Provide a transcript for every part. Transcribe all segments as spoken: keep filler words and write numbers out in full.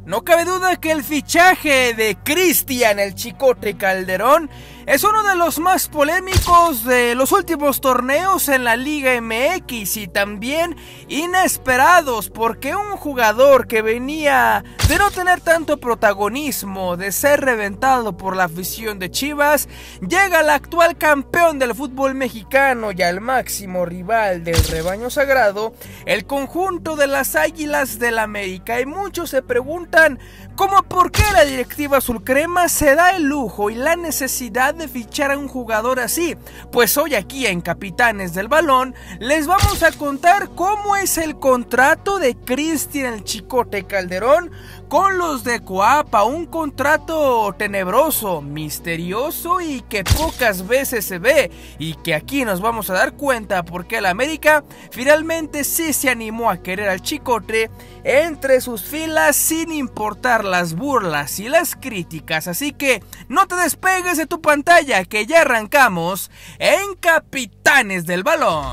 No cabe duda que el fichaje de Cristian el Chicote Calderón es uno de los más polémicos de los últimos torneos en la Liga M X y también inesperados, porque un jugador que venía de no tener tanto protagonismo, de ser reventado por la afición de Chivas, llega al actual campeón del fútbol mexicano y al máximo rival del rebaño sagrado, el conjunto de las Águilas del América. Y muchos se preguntan cómo por qué la directiva azulcrema se da el lujo y la necesidad de fichar a un jugador así. Pues hoy aquí en Capitanes del Balón les vamos a contar cómo es el contrato de Cristian el Chicote Calderón con los de Coapa, un contrato tenebroso, misterioso y que pocas veces se ve, y que aquí nos vamos a dar cuenta porque el América finalmente sí se animó a querer al Chicote entre sus filas sin importar las burlas y las críticas. Así que no te despegues de tu pantalla, que ya arrancamos en Capitanes del Balón.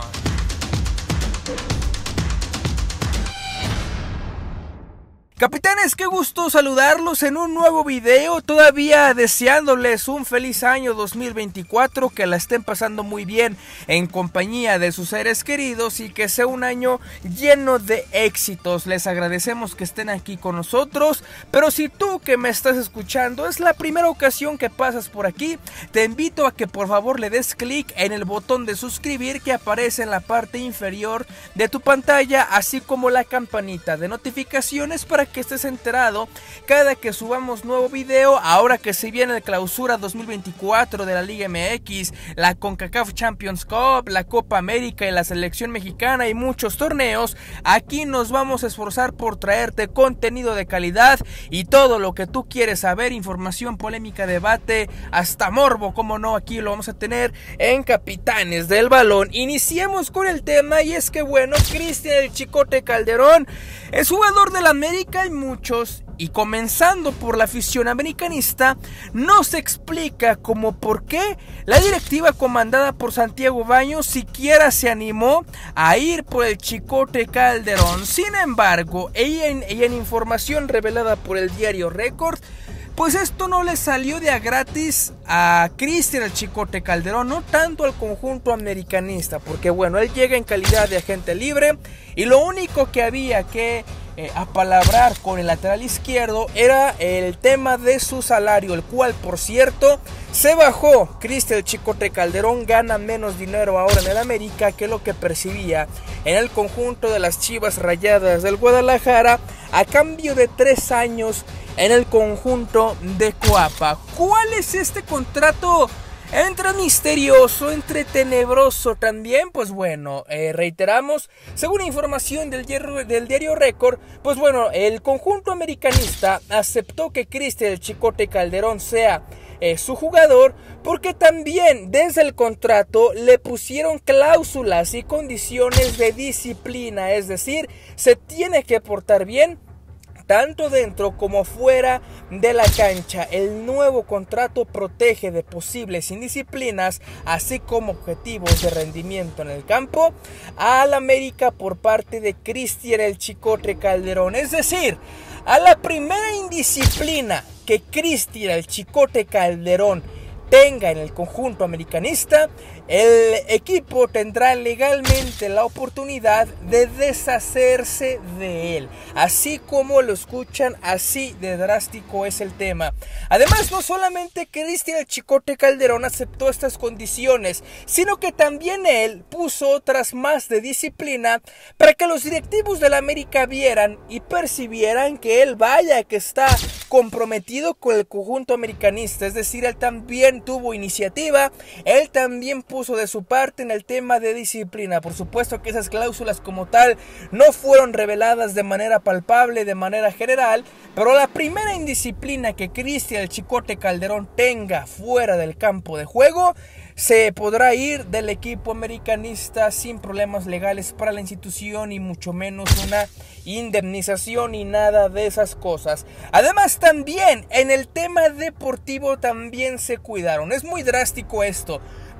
Capitanes, qué gusto saludarlos en un nuevo video, todavía deseándoles un feliz año dos mil veinticuatro, que la estén pasando muy bien en compañía de sus seres queridos y que sea un año lleno de éxitos. Les agradecemos que estén aquí con nosotros, pero si tú que me estás escuchando es la primera ocasión que pasas por aquí, te invito a que por favor le des clic en el botón de suscribir que aparece en la parte inferior de tu pantalla, así como la campanita de notificaciones para que que estés enterado cada que subamos nuevo video. Ahora que se viene el clausura dos mil veinticuatro de la Liga M X, la CONCACAF Champions Cup, la Copa América y la selección mexicana y muchos torneos, aquí nos vamos a esforzar por traerte contenido de calidad y todo lo que tú quieres saber, información, polémica, debate, hasta morbo, como no, aquí lo vamos a tener en Capitanes del Balón. Iniciemos con el tema, y es que bueno, Cristian el Chicote Calderón es jugador del América y muchos, y comenzando por la afición americanista, no se explica como por qué la directiva comandada por Santiago Baños siquiera se animó a ir por el Chicote Calderón. Sin embargo, y en, y en información revelada por el diario Récord, pues esto no le salió de a gratis a Cristian el Chicote Calderón, no tanto al conjunto americanista, porque bueno, él llega en calidad de agente libre y lo único que había que eh, apalabrar con el lateral izquierdo era el tema de su salario, el cual por cierto se bajó. Cristian el Chicote Calderón gana menos dinero ahora en el América que lo que percibía en el conjunto de las Chivas Rayadas del Guadalajara, a cambio de tres años en el conjunto de Coapa. ¿Cuál es este contrato? Entre misterioso, entre tenebroso también. Pues bueno, eh, reiteramos, según información del diario, del diario Récord, pues bueno, el conjunto americanista aceptó que Cristian el Chicote Calderón sea eh, su jugador, porque también desde el contrato le pusieron cláusulas y condiciones de disciplina, es decir, se tiene que portar bien tanto dentro como fuera de la cancha. El nuevo contrato protege de posibles indisciplinas, así como objetivos de rendimiento en el campo, al América por parte de Cristian el Chicote Calderón. Es decir, a la primera indisciplina que Cristian el Chicote Calderón tenga en el conjunto americanista, el equipo tendrá legalmente la oportunidad de deshacerse de él. Así como lo escuchan, así de drástico es el tema. Además, no solamente Cristian el Chicote Calderón aceptó estas condiciones, sino que también él puso otras más de disciplina para que los directivos de la América vieran y percibieran que él, vaya, que está comprometido con el conjunto americanista. Es decir, él también tuvo iniciativa, él también puso de su parte en el tema de disciplina. Por supuesto que esas cláusulas como tal no fueron reveladas de manera palpable, de manera general, pero la primera indisciplina que Cristian el Chicote Calderón tenga fuera del campo de juego, se podrá ir del equipo americanista sin problemas legales para la institución y mucho menos una indemnización y nada de esas cosas. Además, también en el tema deportivo también se cuidaron. Es muy drástico esto,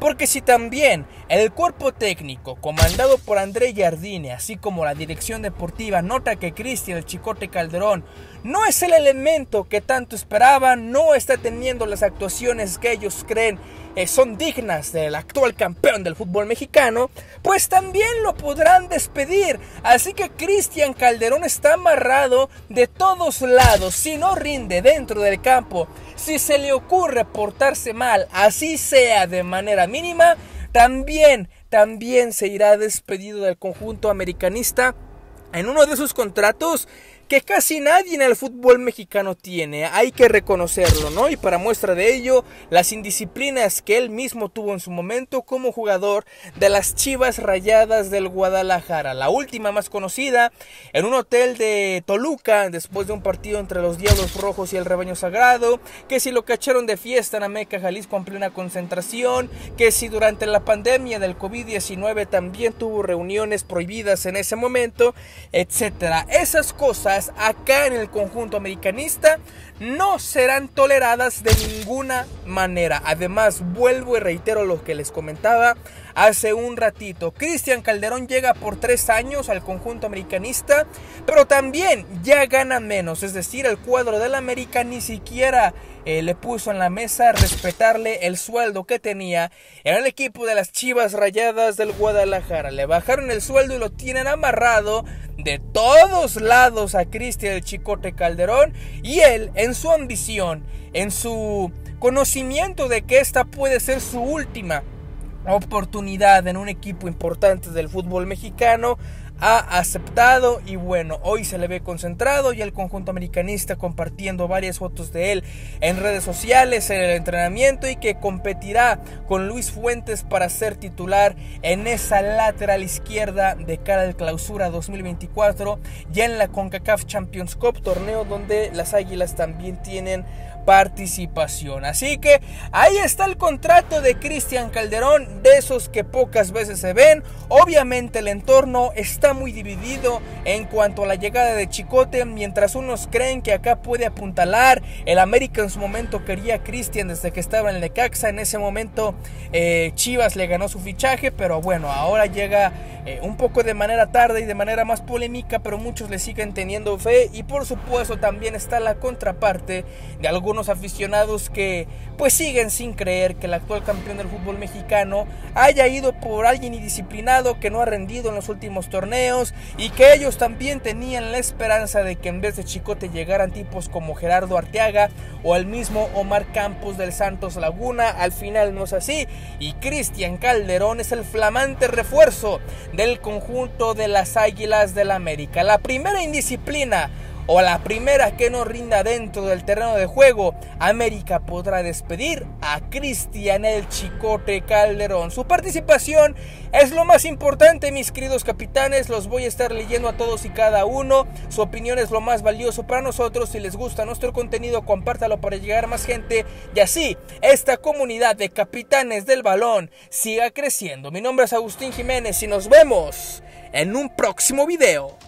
Porque si también el cuerpo técnico comandado por André Jardine, así como la dirección deportiva, nota que Cristian el Chicote Calderón no es el elemento que tanto esperaban, no está teniendo las actuaciones que ellos creen eh, son dignas del actual campeón del fútbol mexicano, pues también lo podrán despedir. Así que Cristian Calderón está amarrado de todos lados. Si no rinde dentro del campo, si se le ocurre portarse mal, así sea de manera mínima, también, también se irá despedido del conjunto americanista en uno de sus contratos que casi nadie en el fútbol mexicano tiene, hay que reconocerlo, ¿no? Y para muestra de ello, las indisciplinas que él mismo tuvo en su momento como jugador de las Chivas Rayadas del Guadalajara. La última más conocida, en un hotel de Toluca, después de un partido entre los Diablos Rojos y el Rebaño Sagrado, que si lo cacharon de fiesta en Ameca, Jalisco, en plena concentración, que si durante la pandemia del COVID diecinueve también tuvo reuniones prohibidas en ese momento, etcétera. Esas cosas acá en el conjunto americanista no serán toleradas de ninguna manera. Además, vuelvo y reitero lo que les comentaba hace un ratito. Cristian Calderón llega por tres años al conjunto americanista, pero también ya gana menos. Es decir, el cuadro del América ni siquiera eh, le puso en la mesa respetarle el sueldo que tenía en el equipo de las Chivas Rayadas del Guadalajara. Le bajaron el sueldo y lo tienen amarrado de todos lados a Cristian el Chicote Calderón, y él, en su ambición, en su conocimiento de que esta puede ser su última oportunidad en un equipo importante del fútbol mexicano, ha aceptado, y bueno, hoy se le ve concentrado y el conjunto americanista compartiendo varias fotos de él en redes sociales, en el entrenamiento, y que competirá con Luis Fuentes para ser titular en esa lateral izquierda de cara al Clausura dos mil veinticuatro, ya en la CONCACAF Champions Cup, torneo donde las Águilas también tienen participación. Así que ahí está el contrato de Cristian Calderón, de esos que pocas veces se ven. Obviamente el entorno está muy dividido en cuanto a la llegada de Chicote, mientras unos creen que acá puede apuntalar. El América en su momento quería a Cristian desde que estaba en el Necaxa. En ese momento eh, Chivas le ganó su fichaje, pero bueno, ahora llega eh, un poco de manera tarde y de manera más polémica, pero muchos le siguen teniendo fe. Y por supuesto también está la contraparte de algunos aficionados que pues siguen sin creer que el actual campeón del fútbol mexicano haya ido por alguien indisciplinado que no ha rendido en los últimos torneos, y que ellos también tenían la esperanza de que en vez de Chicote llegaran tipos como Gerardo Arteaga o el mismo Omar Campos del Santos Laguna. Al final no es así, y Cristian Calderón es el flamante refuerzo del conjunto de las Águilas del América. La primera indisciplina o la primera que no rinda dentro del terreno de juego, América podrá despedir a Cristian el Chicote Calderón. Su participación es lo más importante, mis queridos capitanes. Los voy a estar leyendo a todos y cada uno. Su opinión es lo más valioso para nosotros. Si les gusta nuestro contenido, compártalo para llegar a más gente, y así esta comunidad de capitanes del balón siga creciendo. Mi nombre es Agustín Jiménez y nos vemos en un próximo video.